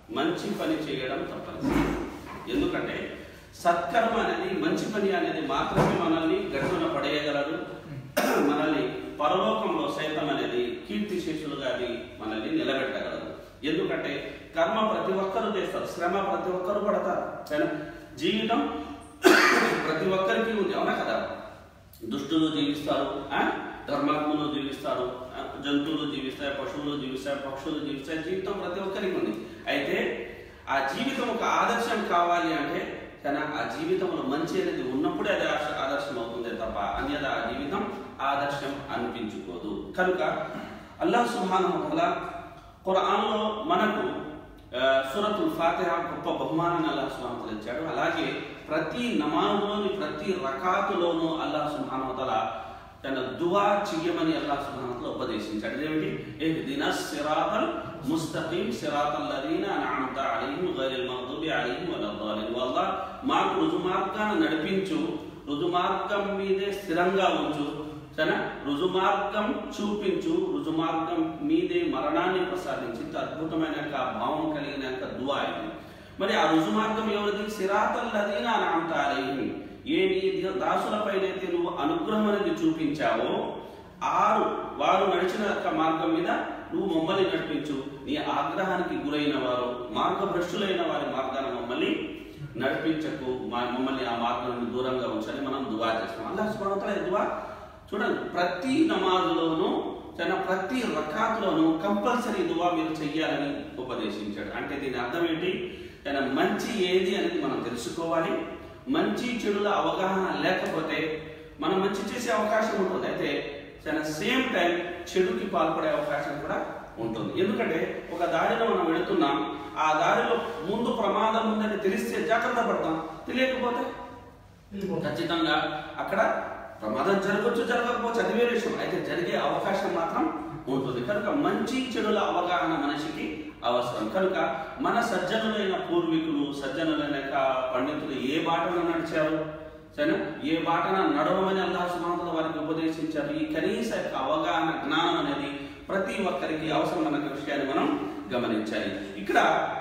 మంచి పని చేయడం తప్పనిసరి. ఎందుకంటే సత్కర్మ అనేది, మంచి పని అనేది మాత్రమే మనల్ని గట్టున పడేయగలదు. మనల్ని పరలోకంలో సైతం అనేది కీర్తిశేషులుగా అది మనల్ని నిలబెట్టగలదు. ఎందుకంటే కర్మ ప్రతి ఒక్కరూ చేస్తారు, శ్రమ ప్రతి ఒక్కరు పడతారు. కానీ జీవితం ప్రతి ఒక్కరికి ఉంది, అవునా కదా? దుష్టులు జీవిస్తారు, ధర్మాత్ములు జీవిస్తారు, జంతువులు జీవిస్తాయి, పశువులు జీవిస్తాయి, పక్షులు జీవిస్తాయి. జీవితం ప్రతి ఒక్కరికి ఉంది. అయితే ఆ జీవితం ఒక ఆదర్శం కావాలి అంటే కానీ ఆ జీవితంలో మంచి అనేది ఉన్నప్పుడే అది ఆదర్శం అవుతుంది తప్ప అన్యదా ఆ జీవితం ఆదర్శం అనిపించుకోదు. కనుక అల్లాహ్ సుబ్హానహు వ తఆలా ఖురాన్లో మనకు సూరతుల్ ఫాతిహా గొప్ప బహుమానాన్ని అల్లాహ్ సుబ్హానహు వ తఆలా ఇచ్చాడు. అలాగే ప్రతి నమాజ్లోని ప్రతి రకాతులోనూ అల్లాహ్ సుబ్హానహు వ తఆలా తన దువా చెయ్యమని అల్లాహ్ సుబ్హానహు వ తఆలా ఉపదేశించాడు. ఏమిటి? ఇహ్దినస్ సిరాతల్ ముస్తఖీమ్ సిరాతల్ లదీనా అన్అమ్త అలైహిమ్ గైరిల్ మగ్దుబి అలైహిమ్ వలద్దాలిన్. వల్లాహ్ మాకు రుజుమార్గాన్ని నడిపించు, రుజుమార్గం మీదే స్థిరంగా ఉంచు, సరేనా? రుజుమార్గం చూపించు, రుజుమార్గం మీదే మరణాన్ని ప్రసాదించి అద్భుతమైన భావం కలిగిన దువా ఇది. మరి ఆ రుజుమార్గం ఎవరిది? సిరాతల్ లదీనా అన్అమ్త అలైహిమ్, ఏ నీ దాసులపైనైతే నువ్వు అనుగ్రహం అనేది చూపించావో వారు నడిచిన మార్గం మీద నువ్వు మమ్మల్ని నడిపించు. నీ ఆగ్రహానికి గురైన వారు, మార్గభ్రష్టులైన వారి మార్గాన్ని మమ్మల్ని నడిపించకు, మమ్మల్ని ఆ మార్గం నుండి దూరంగా ఉంచాలని మనం దువా చేస్తాం. అల్లాహ్ సుబ్హానహు వ తఆలా దువా చూడండి, ప్రతి నమాజులోనూ ప్రతి రకాతులోనూ కంపల్సరీ దువా మీరు చెయ్యాలని ఉపదేశించాడు. అంటే దీని అర్థం ఏంటి? మంచి ఏది అనేది మనం తెలుసుకోవాలి. మంచి చెడుల అవగాహన లేకపోతే మనం మంచి చేసే అవకాశం ఉంటుంది, అయితే సేమ్ టైం చెడుకి పాల్పడే అవకాశం కూడా ఉంటుంది. ఎందుకంటే ఒక దారిలో మనం వెళుతున్నాం, ఆ దారిలో ముందు ప్రమాదం ఉందని తెలిస్తే జాగ్రత్త పడతాం, తెలియకపోతే ఖచ్చితంగా అక్కడ ప్రమాదం జరగవచ్చు, జరగకపోవచ్చు, అది వేరే విషయం. అయితే జరిగే అవకాశం మాత్రం ఉంటుంది. కనుక మంచి చెడుల అవగాహన మనిషికి అవసరం. కనుక మన సజ్జనులైన పూర్వీకులు, సజ్జనులైన పండితులు ఏ బాటలో నడిచారు, సరేనా? ఏ బాటన నడవమని అల్లాహ్ సుబ్హానహు వ తఆలా వారికి ఉపదేశించారు. ఈ కనీస అవగాహన, జ్ఞానం అనేది ప్రతి ఒక్కరికి అవసరమైన విషయాన్ని మనం గమనించాలి. ఇక్కడ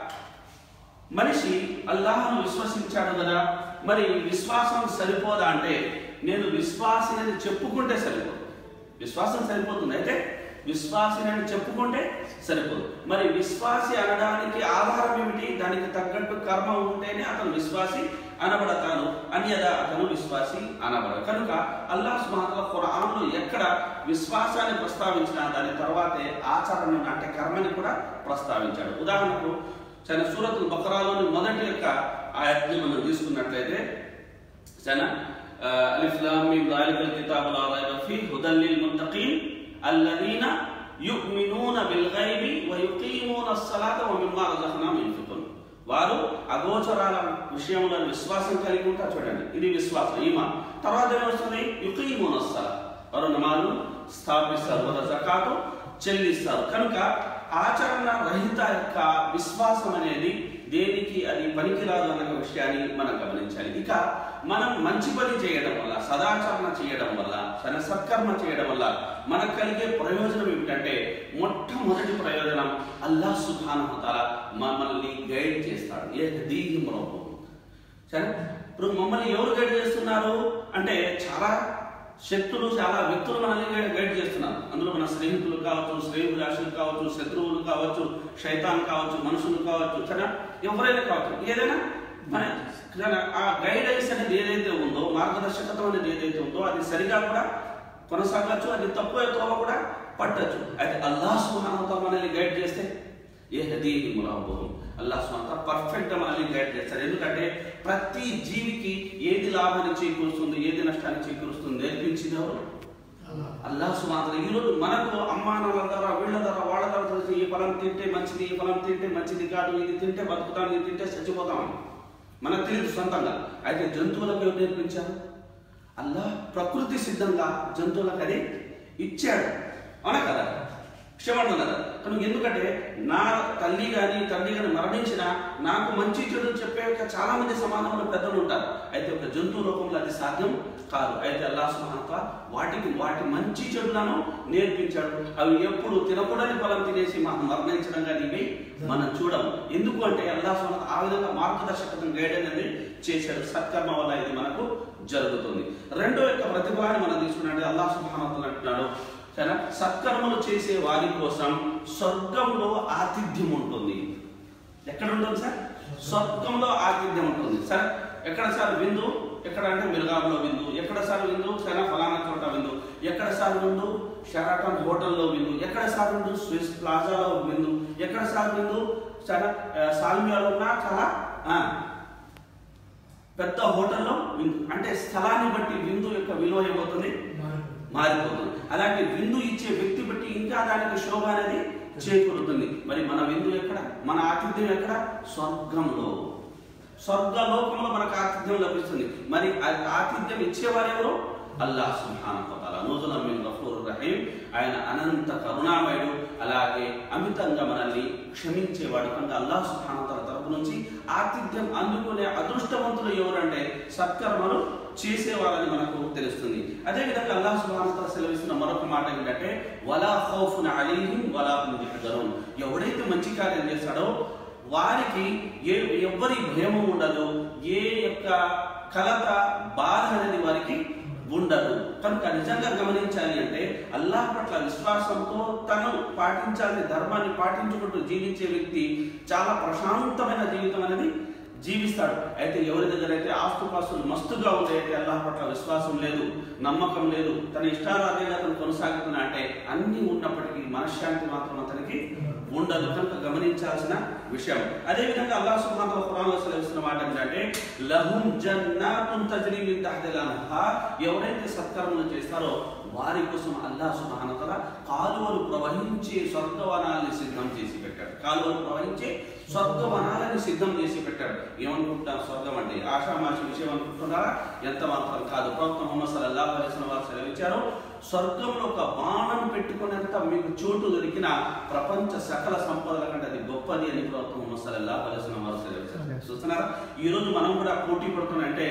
మనిషి అల్లాహ్ను విశ్వసించాడు కదా, మరి విశ్వాసం సరిపోదా అంటే నేను విశ్వాసిని చెప్పుకుంటే సరిపోదు. విశ్వాసం సరిపోతుంది, అయితే విశ్వాసిని చెప్పుకుంటే సరిపోదు. మరి విశ్వాసి అనడానికి ఆధారం ఏమిటి? దానికి తగ్గట్టు కర్మ ఉంటేనే అతను విశ్వాసి అనబడతాను, అన్యదా అతను విశ్వాసి అనబడదు. కనుక అల్లాహ్ సుబ్హానహు వ తఆలా ఖురాన్లో ఎక్కడ విశ్వాసాన్ని ప్రస్తావించినా దాని తర్వాతే ఆచరణ అంటే కర్మని కూడా ప్రస్తావించాడు. ఉదాహరణకు సూరతుల్ బకరాలోని మొదటి యొక్క ఆయత్ని మనం తీసుకున్నట్లయితే అలిఫ్ లామ్ మీమ్ జాలికల్ కితాబు లా రైబ ఫీహి హుదల్ లిల్ ముత్తఖీన్ అల్లదీన యుమినూన బిల్ గైబి వ యుకీమూనస్ సలాత వ మిమ్మా రజఖనాహుమ్ యున్ఫికూన్. వారు అగోచరాల విషయంలో విశ్వాసం కలిగి ఉంటారు. చూడండి, ఇది విశ్వాసం, ఈమాన్. తర్వాత ఏమొస్తుంది? యుకీమూనస్ సలాత, వారు నమాజు స్థాపిస్తారు, వారు జకాతు చెల్లిస్తారు. కనుక ఆచరణ రహిత యొక్క విశ్వాసం అనేది దేనికి అది పనికిరాదు అన్న విషయాన్ని మనం గమనించాలి. ఇక మనం మంచి పని చేయడం వల్ల, సదాచరణ చేయడం వల్ల, సత్కర్మ చేయడం వల్ల మనకు కలిగే ప్రయోజనం ఏమిటంటే మొట్టమొదటి ప్రయోజనం అల్లాహ్ సుబ్హానహు వ తఆలా మమ్మల్ని గైడ్ చేస్తాడు. యహ్దీహిమ్ రబ్బుహుమ్. సరే, ఇప్పుడు మమ్మల్ని ఎవరు గైడ్ చేస్తున్నారు అంటే చాలా శక్తులు, చాలా వ్యక్తులు మనల్ని గైడ్ చేస్తున్నారు. అందులో మన స్నేహితులు కావచ్చు, శ్రేయోభిలాషులు కావచ్చు, శత్రువులు కావచ్చు, శైతాన్ కావచ్చు, మనుషులు కావచ్చు, సరే ఎవరైనా కావచ్చు, ఏదైనా మన ఆ గైడెన్స్ అనేది ఏదైతే ఉందో, మార్గదర్శకత్వం అనేది ఏదైతే ఉందో అది సరిగా కూడా కొనసాగచ్చు, అది తక్కువ ఎక్కువ కూడా పట్టచ్చు. అయితే అల్లాహ్ సుబ్హానహు వ తఆలా మనల్ని గైడ్ చేస్తే యహ్దీహిమ్ రబ్బుహుమ్, అల్లాహ్ సుబ్హానహు వ తఆలా పర్ఫెక్ట్ గా మనల్ని గైడ్ చేస్తారు. ఎందుకంటే ప్రతి జీవికి ఏది లాభాన్ని చేకూరుస్తుంది, ఏది నష్టాన్ని చేకూరుస్తుంది నేర్పించింది ఎవరు? అల్లాహ్ సుబ్హానహు వ తఆలా. ఈరోజు మనకు అమ్మానాల ద్వారా, వీళ్ళ ద్వారా, వాళ్ళ ద్వారా తెలిసి ఈ ఫలం తింటే మంచిది, ఈ ఫలం తింటే మంచిది కాదు, ఇది తింటే బతుకుతాం, ఇది తింటే చచ్చిపోతామని మనకు తెలియదు సొంతంగా. అయితే జంతువులకు ఎవరు నేర్పించారు? అల్లాహ్ ప్రకృతి సిద్ధంగా జంతువులకు అది ఇచ్చాడు, అవునా కదా? క్షమంటున్నారు కనుక. ఎందుకంటే నా తల్లి కానీ తండ్రి కానీ మరణించినా నాకు మంచి చెడు చెప్పే చాలా మంది సమాజంలో పెద్దలు ఉంటారు. అయితే ఒక జంతువు రూపంలో అది సాధ్యం కాదు. అయితే అల్లాహ్ సుబ్హానహు వ తఆలా వాటి మంచి చెడులను నేర్పించాడు. అవి ఎప్పుడు తినకూడని ఫలం తినేసి మనం మరణించడం కానీ ఇవి మనం చూడము. ఎందుకు అంటే అల్లాహ్ సుబ్హానహు వ తఆలా ఆ విధంగా మార్గదర్శకత్వం గైడెన్స్ అనేది చేశాడు. సత్కర్మ వల్ల ఇది మనకు జరుగుతుంది. రెండో యొక్క ప్రతిఫలాన్ని మనం తీసుకున్నట్టు అల్లాహ్ సుబ్హానహు వ తఆలా అంటున్నాడు, సత్కర్మలు చేసే వారి కోసం స్వర్గంలో ఆతిథ్యం ఉంటుంది. ఎక్కడ ఉంటుంది సార్? స్వర్గంలో ఆతిథ్యం ఉంటుంది. సరే, ఎక్కడ సార్ విందు? ఎక్కడ అంటే మిర్గాంలో విందు. ఎక్కడ సార్ విందు? సరే, ఫలానా చోట విందు. ఎక్కడ సార్ విందు? షెరాటన్ హోటల్లో విందు. ఎక్కడ సార్ విందు? స్విస్ ప్లాజాలో విందు. ఎక్కడ సార్ విందు? సరే, సాల్మియాలో ఉన్న చాలా పెద్ద హోటల్లో విందు. అంటే స్థలాన్ని బట్టి విందు యొక్క విలువ ఏమవుతుంది? మారిపోతుంది. అలాగే విందు ఇచ్చే వ్యక్తి బట్టి ఇంకా దానికి శోభ అనేది చేకూరుతుంది. మరి మన విందు ఎక్కడ? మన ఆతిథ్యం ఎక్కడ? స్వర్గంలో. స్వర్గలోకంలో మనకు ఆతిథ్యం లభిస్తుంది. మరి ఆతిథ్యం ఇచ్చేవారు ఎవరు? అల్లాహ్ సుబ్హానహు వ తఆలా. నూజులం మిన్ గఫూరిర్ రహీం. ఆయన అనంత కరుణామయుడు, అలాగే అమితంగా మనల్ని క్షమించేవాడు. కనుక అల్లాహ్ సుబ్హానహు వ తఆలా తరపు నుంచి ఆతిథ్యం అందుకునే అదృష్టవంతులు ఎవరంటే సత్కర్మలు చేసేవారని మనకు తెలుస్తుంది. అదేవిధంగా అల్లాహ్ సుబ్హానహు వ తఆలా సెలవిస్తున్న మరొక మాట ఏంటంటే వలా ఖౌఫున్ అలైహిం వలా హుమ్ యహ్జనూన్. ఎవడైతే మంచి కార్యం చేస్తాడో వారికి ఎవ్వరి భయము ఉండదు, ఏ యొక్క కలత బాధ అనేది వారికి ఉండదు. కనుక నిజంగా గమనించాలి అంటే అల్లాహ్ పట్ల విశ్వాసంతో తను పాటించాలని ధర్మాన్ని పాటించుకుంటూ జీవించే వ్యక్తి చాలా ప్రశాంతమైన జీవితం అనేది జీవిస్తాడు. అయితే ఎవరి దగ్గర అయితే ఆస్తుపాస్తులు మస్తుగా ఉంటాయి, అయితే అల్లాహ్ పట్ల విశ్వాసం లేదు, నమ్మకం లేదు, తన ఇష్టారాధంగా తను కొనసాగుతున్నా అంటే అన్ని ఉన్నప్పటికీ మనశ్శాంతి మాత్రం అతనికి ఉండదు. కనుక గమనించాల్సిన విషయం. అదేవిధంగా అల్లాహ్ సుబ్హానహు వ తఆలా ఖురాన్లో సెలవిస్తున్న మాట ఏంటంటే లహుం జన్నాతున్ తజ్రీ మిన్ తహ్తిల్ అన్హార్. ఎవరైతే సత్కర్మలు చేస్తారో వారి కోసం అల్లాహ్ సుబ్హానహు వ తఆలా కాలువలు ప్రవహించే స్వర్గవనాలని సిద్ధం చేసి పెట్టాడు. కాలువలు ప్రవహించే స్వర్గవనాలని సిద్ధం చేసి పెట్టాడు. ఏమనుకుంటారు స్వర్గం అంటే? ఆషామాషి విషయం అనుకుంటున్నారా? ఎంత మాత్రం కాదు. ప్రవక్త ముహమ్మద్ సల్లల్లాహు అలైహి వసల్లం వారు సెలవిచ్చారు, స్వర్గంలో ఒక బాణం పెట్టుకునేంత మీకు చోటు దొరికిన ప్రపంచ సకల సంపదల కంటే అది గొప్పది అని ప్రవక్త ముహమ్మద్ సల్లల్లాహు అలైహి వసల్లం వారు సెలవిచ్చారు. చూస్తున్నారా? ఈ రోజు మనం కూడా పోటీ పడుతున్నాం అంటే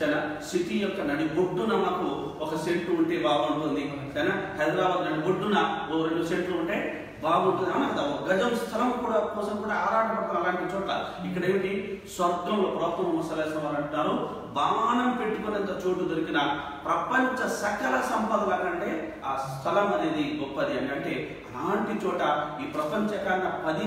సిటీ యొక్క నడిబొడ్డున మాకు ఒక సెంటు ఉంటే బాగుంటుంది, హైదరాబాద్ నడిబొడ్డున ఓ 2 సెంట్లు ఉంటే బాగుంటుంది అన్న కదా. ఒక గజం స్థలం కూడా కోసం కూడా ఆరాటపడతాం అలాంటి చోట్ల. ఇక్కడ ఏమిటి? స్వర్గంలో ప్రవక్త ముహమ్మద్ సల్లల్లాహు అలైహి వసల్లం అంటారు, బాణం పెట్టుకునేంత చోటు దొరికిన ప్రపంచ సకల సంపదల కంటే ఆ స్థలం అనేది గొప్పది అని. అంటే అలాంటి చోట ఈ ప్రపంచకన్నా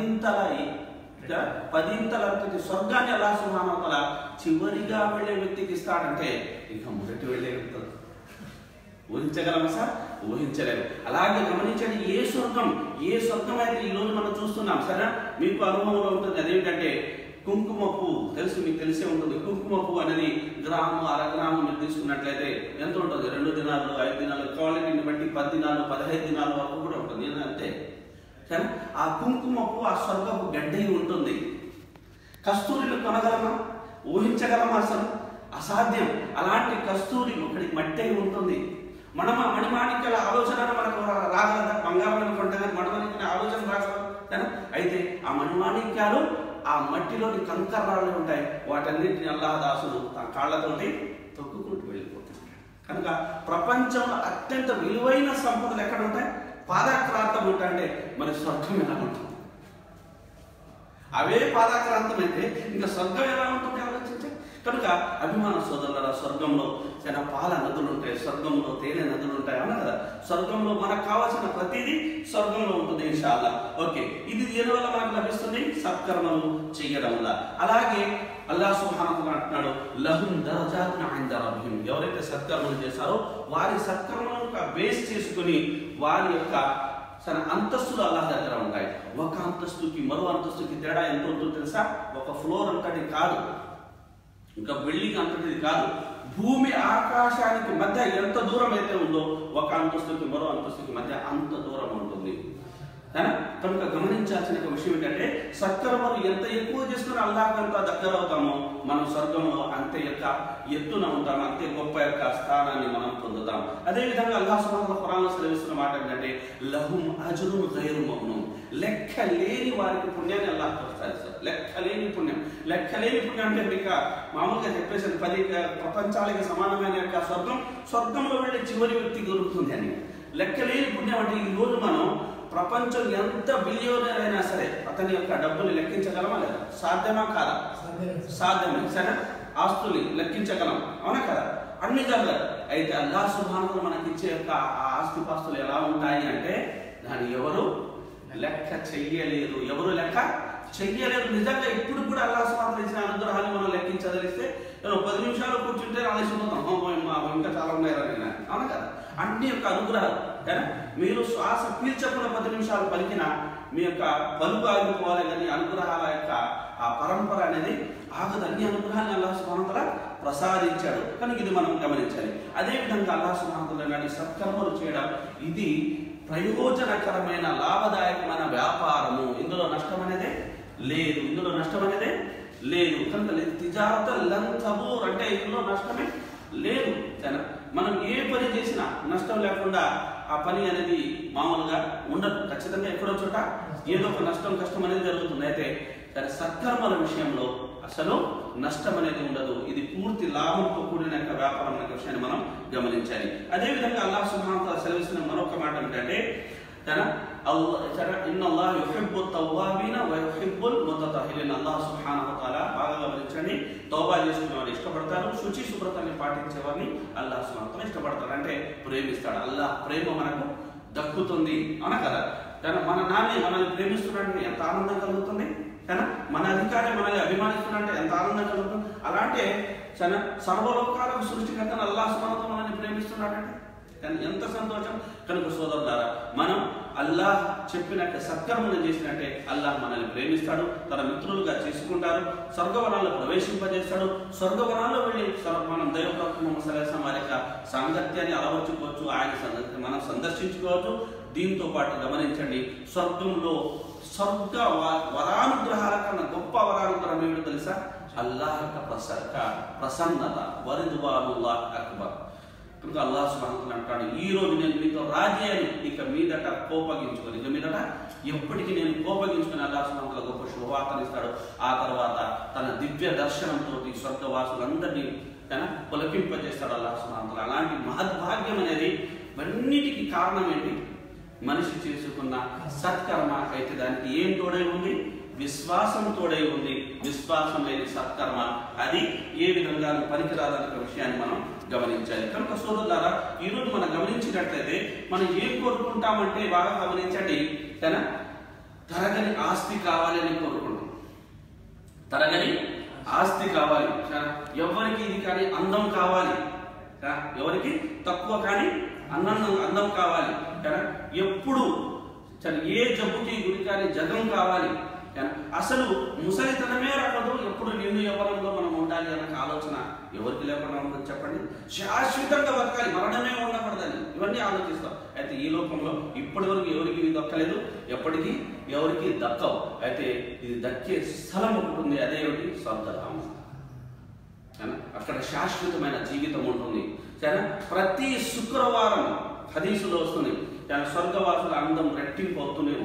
10 అంతటి స్వర్గాన్ని అల్లాహ్ సుబ్హానహు వ తఆలా చివరిగా వెళ్ళే వ్యక్తికి ఇస్తాడంటే ఇక మొదటి వెళ్ళే వ్యక్తి ఊహించగలమా సార్? ఊహించలేము. అలాగే గమనించండి, ఏ స్వర్గం అయితే ఈ రోజు మనం చూస్తున్నాం. సరే, మీకు అనుభవంలో ఉంటుంది. అదేంటంటే కుంకుమ పువ్వు తెలుసు, మీకు తెలిసే ఉంటుంది. కుంకుమ పువ్వు అనేది గ్రాము, అరగ్రాము మీరు తీసుకున్నట్లయితే ఎంత ఉంటుంది? 2 దినాలు, 5 దినాలు, క్వాలిటీని బట్టి 10 దినాలు, 15 దినాల వరకు కూడా ఉంటుంది. అంతే. సరే, ఆ కుంకుమ పువ్వు ఆ స్వర్గపు గడ్డి ఉంటుంది. కస్తూరిని కొనగలమా? ఊహించగలమా? అసలు అసాధ్యం. అలాంటి కస్తూరి ఒకటి మట్టి ఉంటుంది. మణిమాణిక్యాల ఆలోచన మనకు రాగలదా? బంగారం కొంటే మణిమాణిక్యాల ఆలోచన రాగలదా? అయితే ఆ మణిమాణిక్యాలు ఆ మట్టిలోని కంకర్రాళ్ళు ఉంటాయి. వాటన్నిటిని అల్లాహ్ దాసుడు తన కాళ్ళతోటి తొక్కుకుంటూ వెళ్ళిపోతున్నాడు. కనుక ప్రపంచంలో అత్యంత విలువైన సంపదలు ఎక్కడ ఉంటాయి? పాదాక్రాంతం ఉంటాయంటే మరి స్వర్గం ఎలా ఉంటుంది? అవే పాదాక్రాంతం అయితే ఇంకా స్వర్గం ఎలా ఉంటుంది ఆలోచించే. కనుక అభిమాన సోదరుల స్వర్గంలో చాలా పాల నదులు ఉంటాయి, స్వర్గంలో తేనె నదులు ఉంటాయి అన్న కదా. స్వర్గంలో మనకు కావాల్సిన ప్రతిదీ స్వర్గంలో ఉంటుంది ఇన్షాల్లా. ఓకే, ఇది దేని వల్ల మనకు లభిస్తుంది? సత్కర్మలు చేయడం వల్ల. అలాగే అల్లాహ్ సుబ్హానహు వ తఆలా అంటున్నాడు లహుం దరజాతున్ ఇంద రబ్బిహిం. ఎవరైతే సత్కర్మలు చేస్తారో వారి సత్కర్మలను బేస్ చేసుకుని వారి యొక్క అంతస్తులు అల్లాహ్ దగ్గర ఉంటాయి. ఒక అంతస్తుకి మరో అంతస్తుకి తేడా ఎంత ఉంటుందో తెలుసా? ఒక ఫ్లోర్ అంతటి కాదు, ఇంకా బిల్డింగ్ అంతటిది కాదు. భూమి ఆకాశానికి మధ్య ఎంత దూరం అయితే ఉందో ఒక అంతస్తుకి మరో అంతస్తుకి మధ్య అంత దూరం ఉంటుంది. కనుక గమనించాల్సిన ఒక విషయం ఏంటంటే సత్కర్మలు ఎంత ఎక్కువ చేసుకుని అల్లాహ్ అంత దగ్గర అవుతామో మనం స్వర్గంలో అంతే యొక్క ఎత్తున ఉంటాం, అంతే గొప్ప యొక్క స్థానాన్ని మనం పొందుతాం. అదేవిధంగా అల్లాహ్ సుబ్హానహు వ తఆలా సెలవిస్తున్న మాట ఏంటంటే లహుం అజ్రున్ గైరు మమ్నూన్, లెక్క లేని వారికి పుణ్యాన్ని అల్లాహ్ ప్రసాదిస్తాడు. లెక్కలేని పుణ్యం అంటే మీకు మామూలుగా చెప్పేసి 10 ప్రపంచాలకి సమానమైన యొక్క స్వర్గంలో వెళ్ళే చివరి వ్యక్తి దొరుకుతుంది అని. లెక్కలేని పుణ్యం అంటే ఈ రోజు మనం ప్రపంచం ఎంత బిలియోనర్ అయినా సరే అతని యొక్క డబ్బుని లెక్కించగలమా లేదా? సాధ్యమా కాదా? సాధ్యమే. సరే, ఆస్తుల్ని లెక్కించగలం, అవునా కదా? అన్ని జరగదు. అయితే అల్లాహ్ సుబ్హానహు వ తఆలా మనకి ఇచ్చే యొక్క ఆ ఆస్తిపాస్తులు ఎలా ఉంటాయి అంటే దాన్ని ఎవరు లెక్క చెయ్యలేరు. నిజంగా ఇప్పుడు కూడా అల్లాహ్ సుబ్హానహు వ తఆలా ఇచ్చిన అనుగ్రహాన్ని మనం లెక్కించదలిస్తే 10 నిమిషాలు కూర్చుంటే ఆలోచిపోతాం, ఇంకా చాలా ఉన్నాయా, అవునా కదా? అన్ని యొక్క అనుగ్రహాలు. మీరు శ్వాస పీల్చకుండా 10 నిమిషాలు పలికినా మీ యొక్క పలుకు ఆగిపోవాలి, కానీ అనుగ్రహాల యొక్క ఆ పరంపర అనేది ఆగదు. అన్ని అనుగ్రహాన్ని అల్లాహ్ సుబ్హానహు వ తఆలా ప్రసాదించాడు. కనుక ఇది మనం గమనించాలి. అదేవిధంగా అల్లాహ్ సుబ్హానహు వ తఆలా సత్కర్మలు చేయడం ఇది ప్రయోజనకరమైన లాభదాయకమైన వ్యాపారము. ఇందులో నష్టం అనేదే లేదు. కనుక తిజారత లం తబూర్ అంటే ఇందులో నష్టమే లేదు. మనం ఏ పని చేసినా నష్టం లేకుండా ఆ పని అనేది మామూలుగా ఉండదు. ఖచ్చితంగా ఎక్కడో చోట ఏదో ఒక కష్టం అనేది జరుగుతుంది. అయితే సత్కర్మల విషయంలో అసలు నష్టం అనేది ఉండదు. ఇది పూర్తి లాభంతో కూడిన యొక్క వ్యాపారం అనే విషయాన్ని మనం గమనించాలి. అదేవిధంగా అల్లాహ్ సుబ్హానహు వ తఆలా సెలవిస్తున్న మరొక మాట ఏంటంటే ఇన్నల్లాహ యుహిబ్బు తవ్వాబీన వ యుహిబ్బుల్ ముతతహిరీన్. అల్లాహ్ సుబ్హానహు వ తఆలా బాగా గమనించండి, తౌబా చేసుకునే వారిని ఇష్టపడతారు, శుచి శుభ్రతని పాటించే వారిని అల్లాహ్ సుబ్హానహు వ తఆలా ఇష్టపడతారు, అంటే ప్రేమిస్తాడు. అల్లాహ్ ప్రేమ మనకు దక్కుతుంది, అవునా కదా? మన నాన్నే మనల్ని ప్రేమిస్తున్నాడంటే ఎంత ఆనందం కలుగుతుంది, మన అధికారి మనల్ని అభిమానిస్తున్నాడంటే ఎంత ఆనందం కలుగుతుంది. అలాంటి సర్వలోకాలకు సృష్టికర్తను అల్లాహ్ సుబ్హానహు వ తఆలా మనల్ని ప్రేమిస్తున్నాడంటే ఎంత సంతోషం. కనుక సోదరులారా, మనం అల్లాహ్ చెప్పిన సత్కర్మను చేసినట్టే అల్లాహ్ మనల్ని ప్రేమిస్తాడు, తన మిత్రులుగా చేసుకుంటారు, స్వర్గవనాల్లో ప్రవేశింపజేస్తాడు. స్వర్గవనాల్లో వెళ్ళి మనం దైవప్రవక్త ముహమ్మద్ సల్లల్లాహు అలైహి వసల్లం వారి యొక్క సాంగత్యాన్ని అలవర్చుకోవచ్చు, ఆయన మనం సందర్శించుకోవచ్చు. దీంతో పాటు గమనించండి, స్వర్గంలో స్వర్గ వరానుగ్రహాల కన్నా గొప్ప వరానుగ్రహం ఏమిటో తెలుసా? అల్లాహ్ యొక్క ప్రసన్నత, వరిద్వానుల్లాహ్ అక్బర్. కనుక అల్లాహ్ సుబ్హానహు వ తఆలా అంటాడు, ఈ రోజు నేను మీతో రాజీ అని ఇక మీదట కోపగించుకొని, ఇక మీదట ఎప్పటికీ నేను కోపగించుకుని అల్లాహ్ సుబ్హానహు వ తఆలా గొప్ప శుభవార్తనిస్తాడు. ఆ తర్వాత తన దివ్య దర్శనంతో స్వర్గవాసులందరినీ పులకింపజేస్తాడు అల్లాహ్ సుబ్హానహు వ తఆలా. అలాంటి మహద్భాగ్యం అనేది అన్నిటికీ కారణం ఏంటి? మనిషి చేసుకున్న సత్కర్మ. అయితే దానికి ఏం తోడై ఉంది? విశ్వాసం తోడై ఉంది. విశ్వాసం లేని సత్కర్మ అది ఏ విధంగా పనికిరాదనే విషయాన్ని మనం గమనించాలి. కనుక సోదరులారా, ఈరోజు మనం గమనించినట్లయితే మనం ఏం కోరుకుంటామంటే బాగా గమనించండి, తరగని ఆస్తి కావాలి అని కోరుకుంటాం. తరగని ఆస్తి కావాలి, ఎవరికి ఇది కానీ అందం కావాలి, ఎవరికి తక్కువ కానీ అందం కావాలి, ఎప్పుడు ఏ జబ్బుకి గురి కానీ జగం కావాలి. అసలు ముసలితనమే రాకదు, ఎప్పుడు నిన్ను యవ్వనంలో మనం ఉండాలి అన్న ఆలోచన ఎవరికి లేకుండా ఉంటుంది చెప్పండి? శాశ్వతంగా బతకాలి, మరణమే ఉండకూడదని ఇవన్నీ ఆలోచిస్తాం. అయితే ఈ లోకంలో ఇప్పటి వరకు ఎవరికి ఇది దక్కలేదు, ఎప్పటికీ ఎవరికి దక్కవు. అయితే ఇది దక్కే స్థలం ఒకటి ఉంది, అదేమిటి? స్వర్గధామం. అక్కడ శాశ్వతమైన జీవితం ఉంటుంది. ప్రతి శుక్రవారం హదీసులో వస్తుంది, స్వర్గవాసుల అందం రెట్టింపు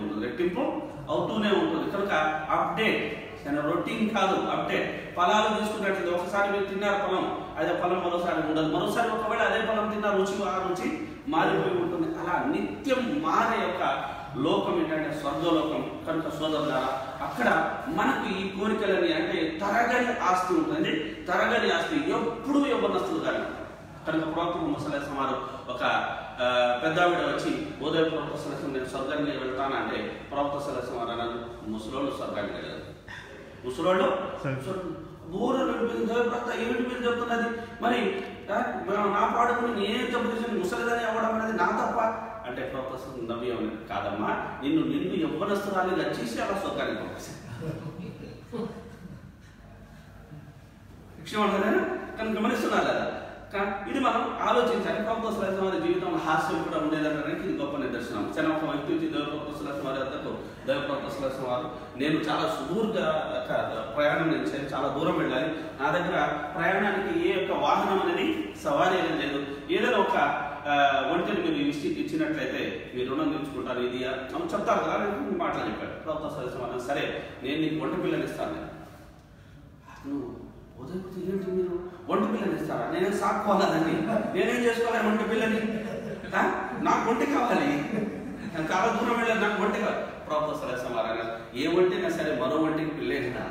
అవుతూనే ఉంటుంది. కనుక అప్డేట్, రొటీన్ కాదు, అప్డేట్. ఫలాలు తీసుకున్నట్లయితే ఒకసారి మీరు తిన్నారు ఫలం, అదే ఫలం మరోసారి ఉండదు, మరోసారి ఒకవేళ అదే ఫలం తిన్న ఆ రుచి మారిపోయి ఉంటుంది. అలా నిత్యం మారే యొక్క లోకం ఏంటంటే స్వర్గలోకం. కనుక సోదరులారా, అక్కడ మనకు ఈ కోరికలని అంటే తరగని ఆస్తి ఉంటుంది. తరగని ఆస్తి ఎప్పుడు యవ్వనస్తులు కానీ. కనుక ప్రవక్త ముహమ్మద్ సల్లల్లాహు అలైహి వసల్లం ఒక పెద్ద ఆవిడ వచ్చి ఉదయం ప్రవక్త సల్లల్లాహు అలైహి వసల్లం నేను స్వర్గానికి వెళ్తానంటే ప్రవక్త సల్లల్లాహు అలైహి వసల్లం అన్నారు, ముసలోళ్ళు స్వర్గానికి వెళ్ళారు. ముసలోళ్ళు బోరలు ఏమిటి మీరు చెప్తున్నది? మరి నా పాడుకుని నేనేం తప్పు చేసి ముసలిదని అవ్వడం అనేది నా తప్ప అంటే ప్రవక్త నబీ కాదమ్మా, నిన్ను యవ్వనస్తురాలిగా చేసి అలా స్వర్గానికి పంపేసి శిక్షణ కనుక గమనిస్తున్నారు కదా. ఇది మనం ఆలోచించాలి. ప్రవక్త సల్లల్లాహు అలైహి జీవితంలో హాస్యం కూడా ఉండేదనడానికి ఇది గొప్ప నిదర్శనం. ఒక వ్యక్తి వచ్చి ప్రవక్త సల్లల్లాహు అలైహి వద్దకు ప్రవక్త సల్లల్లాహు వారు, నేను చాలా సుదూర్ఘ ప్రయాణం చేశాను, చాలా దూరం వెళ్ళాలి, నా దగ్గర ప్రయాణానికి ఏ యొక్క వాహనం అనేది సవారీ అనేది లేదు, ఏదైనా ఒక ఒంటిని మీరు ఇచ్చినట్లయితే మీరు రుణం తీర్చుకుంటారు, ఇది చెప్తారు కదా అని మాటలు చెప్పాడు. ప్రవక్త సల్లల్లాహు అలైహి సరే నేను నీకు ఒంటి పిల్లని ఇస్తాను. అతను ఉదయం ఏంటి మీరు ఒంటి పిల్లని ఇస్తారా? నేనేం సాక్కోవాలని, నేనేం చేసుకోవాలి ఒంటి పిల్లని? నాకు ఒంటి కావాలి, చాలా దూరం వెళ్ళాలి, నాకు ఒంటి కావాలి. ప్రవక్త సల్లల్లాహు అలైహి వసల్లం ఏ ఒంటైనా సరే మరో ఒంటికి పిల్లే కదా,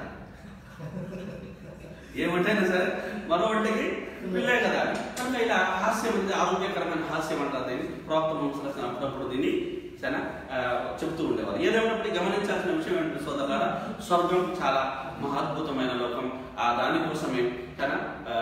ఏ ఒంటైనా సరే మరో ఒంటికి పిల్లే కదా. కనుక ఇలా హాస్యం ఉంది, ఆరోగ్యకరమైన హాస్యం అంటారు దీన్ని. ప్రవక్త ముహమ్మద్ అప్పుడప్పుడు దీన్ని చాలా చెప్తూ ఉండేవారు. ఏదేమైనప్పటికీ గమనించాల్సిన విషయం ఏంటంటే సోదరులారా, స్వర్గం చాలా మహాద్భుతమైన లోకం. ఆ దానికోసమే తన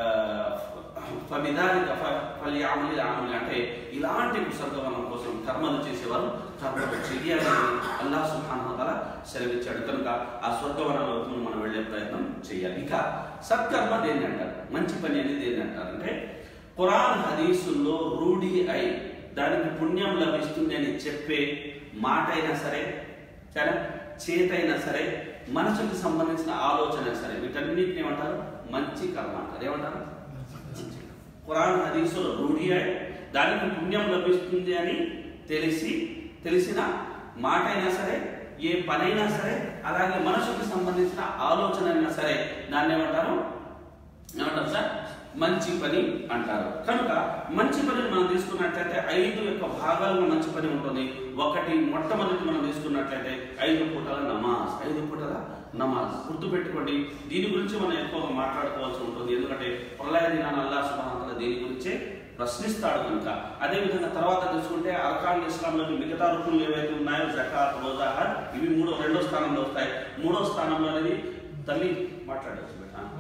అంటే ఇలాంటి స్వర్గవనం కోసం కర్మలు చేసేవారు కర్మలు చెయ్యాలని అల్లాహ్ సుబ్హానహు వ తఆలా సెలవిచ్చాడు. కనుక ఆ స్వర్గవనంలోకి మనం వెళ్ళే ప్రయత్నం చేయాలి. ఇక సత్కర్మ దేన్ని అంటారు, మంచి పని అనేది దేన్ని అంటారు అంటే, ఖురాన్ హదీసుల్లో రూఢి అయి దానికి పుణ్యం లభిస్తుంది అని చెప్పే మాట అయినా సరే, చాలా చేతైనా సరే, మనసుకి సంబంధించిన ఆలోచన సరే, వీటన్నిటిని ఏమంటారు? మంచి కర్మ అంటారు. ఏమంటారు? ఖురాన్ హదీసులో రూఢి అయి దానికి పుణ్యం లభిస్తుంది అని తెలిసిన మాట అయినా సరే, ఏ పనైనా సరే, అలాగే మనసుకి సంబంధించిన ఆలోచన అయినా సరే, దాన్ని ఏమంటారు సార్? మంచి పని అంటారు. కనుక మంచి పనిని మనం తీసుకున్నట్లయితే 5 యొక్క భాగాలుగా మంచి పని ఉంటుంది. మొట్టమొదటి మనం తీసుకున్నట్లయితే 5 పూటల నమాజ్. 5 పూటల నమాజ్ గుర్తుపెట్టుకోండి. దీని గురించి మనం ఎక్కువగా మాట్లాడుకోవాల్సి ఉంటుంది. ఎందుకంటే ప్రళయ దినాన అల్లాహ్ సుబ్హానహు వ తఆలా దీని గురించే ప్రశ్నిస్తాడు కనుక. అదేవిధంగా తర్వాత తీసుకుంటే అర్కాన్ ఇస్లాంలోని మిగతా రుకున్లు ఏవైతే ఉన్నాయో జకాత్, రోజా, హజ్, ఇవి 2వ స్థానంలో వస్తాయి. 3వ స్థానంలో అనేది తల్లి మాట్లాడచ్చు.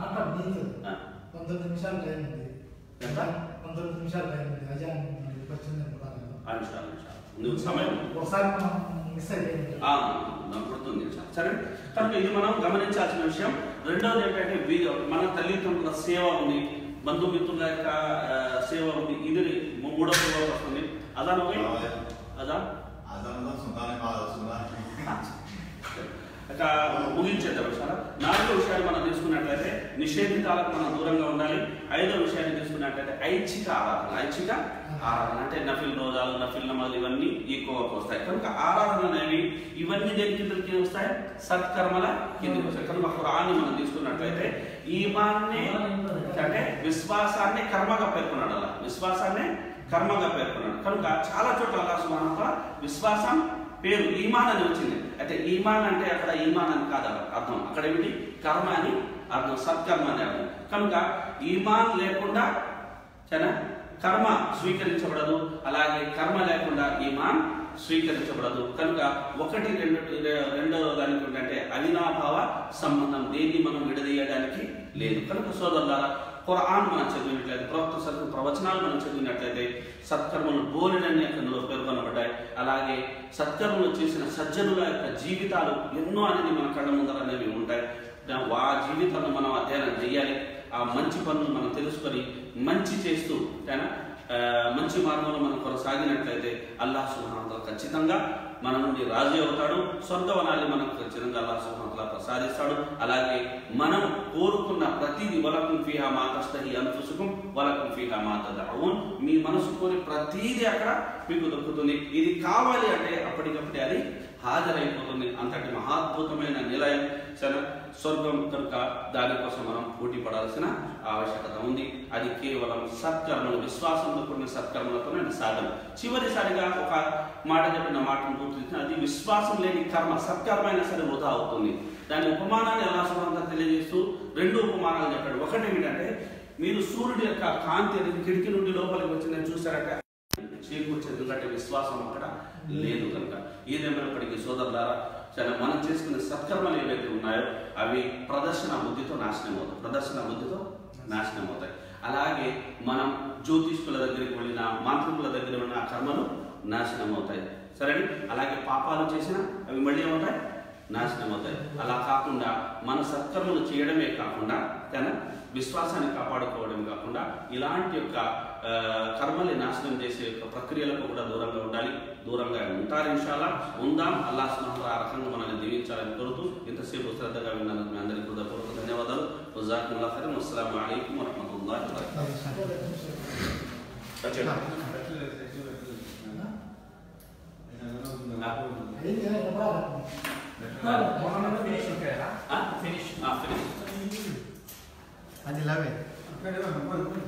19 నిమిషాలు టైం ఉంది. ఎంత? 19 నిమిషాలు టైం ఉంది. అజాన్ వచ్చింది సమయం ఒకసారి మిస్ అయిపోయింది. నాకు గుర్తుంది. సరే, కనుక ఇది మనం గమనించాల్సిన విషయం. రెండవది ఏంటంటే మన తల్లిదండ్రుల సేవ ఉంది, బంధుమిత్రుల యొక్క సేవ ఉంది. ఇది 3వ సేవ వస్తుంది. అదాన్ ముగించేద్దాం విషయాలు. 4వ విషయాన్ని మనం తీసుకున్నట్లయితే నిషేధితాలకు మనం దూరంగా ఉండాలి. 5వ విషయాన్ని తీసుకున్నట్లయితే ఐచ్ఛిక ఆరాధన అంటే నఫిల్ రోజాలు, నఫిల్ నమాజులు ఇవన్నీ ఎక్కువగా వస్తాయి. కనుక ఆరాధన అనేవి ఇవన్నీ దేని కిందకి వస్తాయి? సత్కర్మల కిందకి వస్తాయి. కనుక ఖురాన్ని మనం తీసుకున్నట్లయితే ఈమాన్ని అంటే విశ్వాసాన్ని కర్మగా పేర్కొన్నాడు. అలా విశ్వాసాన్ని కర్మగా పేర్కొన్నాడు. కనుక చాలా చోట్ల అల్లాహ్ సుబ్హానహు వ తఆలా విశ్వాసం పేరు ఈమాన్ అని వచ్చింది. అయితే ఈమాన్ అంటే అక్కడ ఈమాన్ అని కాదు అర్థం, అక్కడ ఏమిటి? కర్మ అని అర్థం, సత్కర్మ అని అర్థం. కనుక ఈమాన్ లేకుండా కర్మ స్వీకరించబడదు, అలాగే కర్మ లేకుండా ఈమాన్ స్వీకరించబడదు. కనుక 1, 2 రెండవ దానికి ఏంటంటే అవినాభావ సంబంధం, దేన్ని మనం విడదీయడానికి లేదు. కనుక సోదరులారా, ఖురాన్ మనం చదివినట్లయితే, ప్రవక్త ప్రవచనాలు మనం చదివినట్లయితే సత్కర్మలు బోలెడన్ని అందులో పేర్కొనబడ్డాయి. అలాగే సత్కర్మలు చేసిన సజ్జనుల యొక్క జీవితాలు ఎన్నో అనేది మన కళ్ళ ముందర అనేవి ఉంటాయి. ఆ జీవితాలను మనం అధ్యయనం చేయాలి. ఆ మంచి పనులు మనం తెలుసుకొని మంచి చేస్తూ మంచి మార్గంలో మనం కొనసాగినట్లయితే అల్లాహ్ సుబ్హానహు వ తఆలా ఖచ్చితంగా మన నుండి రాజీ అవుతాడు. స్వర్గవనాన్ని మనకు ఖచ్చితంగా అల్లాహ్ సుబ్హానహు వ తఆలా ప్రసాదిస్తాడు. అలాగే మనం కోరుకున్న ప్రతిదీ వలకుం ఫీహా మా తస్తహి అన్ఫుసుకుం వలకుం ఫీహా మా తదఉన్, మీ మనసు కోరి ప్రతిదీ అక్కడ మీకు దొరుకుతుంది. ఇది కావాలి అంటే అప్పటికప్పుడే అది హాజరైపోతుంది. అంతటి మహాద్భుతమైన నిలయం స్వర్గం. కనుక దానికోసం మనం పోటీ పడాల్సిన ఆవశ్యకత ఉంది. అది కేవలం సత్కర్మలు, విశ్వాసంతో కూడిన సత్కర్మలతోనే సాధన. చివరిసారిగా ఒక మాట చెప్పిన మాటను పూర్తి, అది విశ్వాసం లేని కర్మ సత్కర్మ అయినా సరే వృధా అవుతుంది. దాని ఉపమానాన్ని అల్లాహ్ సుబ్హానహు వ తఆలా తెలియజేస్తూ 2 ఉపమానాలు చెప్పాడు. ఒకటి ఏమిటంటే, మీరు సూర్యుడి యొక్క కాంతి అనేది కిటికీ నుండి లోపలికి వచ్చిందని చూసారంటే చేకూర్చేది, ఎందుకంటే విశ్వాసం అక్కడ లేదు. కనుక ఏదేమైనప్పటికీ సోదరులారా, మనం చేసుకునే సత్కర్మలు ఏవైతే ఉన్నాయో అవి ప్రదర్శన బుద్ధితో నాశనం అవుతాయి. అలాగే మనం జ్యోతిష్కుల దగ్గరికి వెళ్ళిన, మాంత్రికుల దగ్గర ఉన్న కర్మలు నాశనం అవుతాయి. సరే, అలాగే పాపాలు చేసినా అవి మళ్ళీ ఏమవుతాయి? నాశనం అవుతాయి. అలా కాకుండా మన సత్కర్మలు చేయడమే కాకుండా తన విశ్వాసాన్ని కాపాడుకోవడం కాకుండా ఇలాంటి యొక్క కర్మల్ని నాశనం చేసే యొక్క ప్రక్రియలకు కూడా దూరంగా ఉండాలి. దూరంగా ఉంటారు ఇన్షాల్లా. ఉందాం. అల్లాహ్ సుబ్హానహు వ తఆలా ఆ రకంగా మనల్ని దీవించాలని కోరుతూ ఇంతసేపు శ్రద్ధగా విన్నందుకు మీ అందరికీ హృదయపూర్వక ధన్యవాదాలు. జజాకుముల్లాహు ఖైరన్. అస్సలాము అలైకుం వరహ్మతుల్లాహి వబరకాతుహు. అది 11